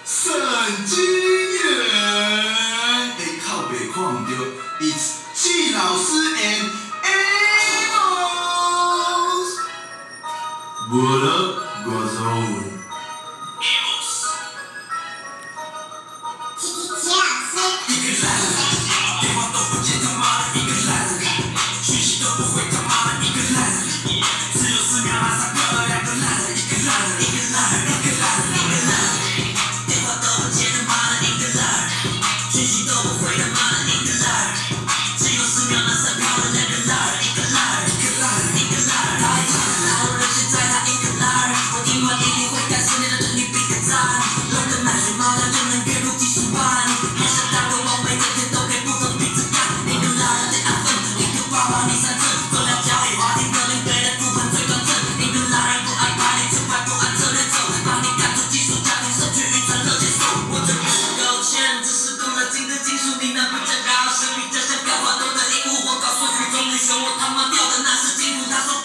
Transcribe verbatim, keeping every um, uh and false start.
神经元，会靠袂看唔到 ，It's 季老师 and Amos。What up, Guazon？ 我他妈掉的那是金属，他说。